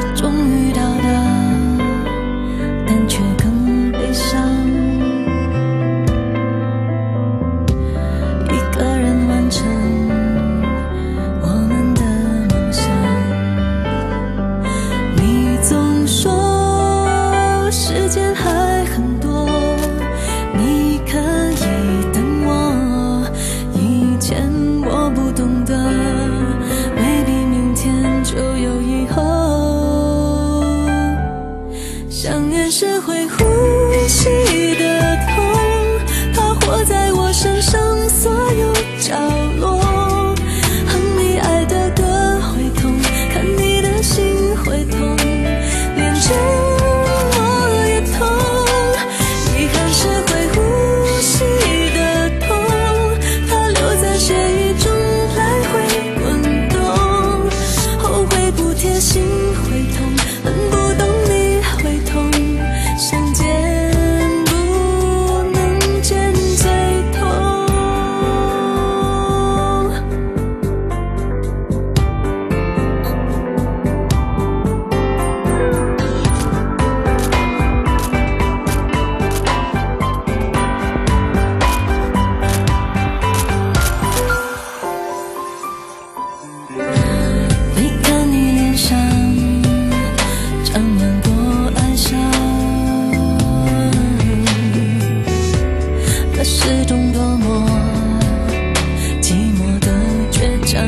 终于到达，但却更悲伤。一个人完成我们的梦想。你总说时间还很多，你可以等我。以前我不懂得，未必明天就有以后。想念是会呼吸的痛，它活在我身上所有角落。哼你爱的歌会痛，看你的心会痛，连着我也痛。遗憾是会呼吸的痛，它留在血液中来回滚动。后悔不贴心会痛，恨不懂你会痛，相见不能见最痛。没看你脸上沾满过哀伤，那是种多么寂寞的倔强。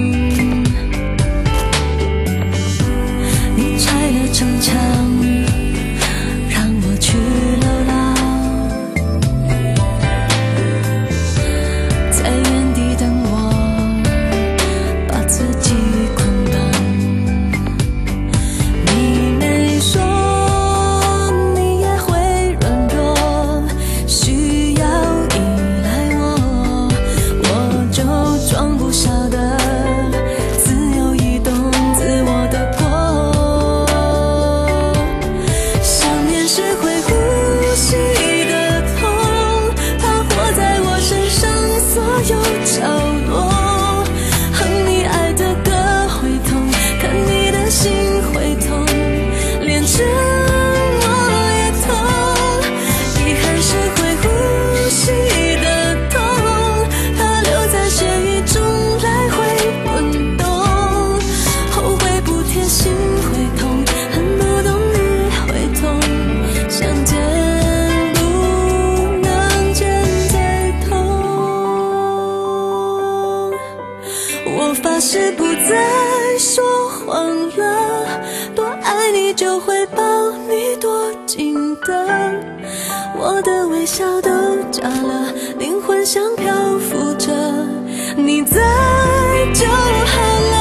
你拆了城墙，让我去流浪，在原地等我，把自己捆绑。你没说你也会软弱，需要依赖我，我就装不晓得自由移动自我的破。想念是会呼吸的痛，它活在我身上所有角落。哼你爱的歌会痛，看你的心会痛，连着我也痛。遗憾是会呼吸的痛，它留在血液中来回滚动。后悔不贴心会痛，恨不懂你会痛，相见不能见最痛。我发誓不再说谎了，多爱你就会抱你多紧的。我的微笑都假了，灵魂像漂浮着，你在就好了。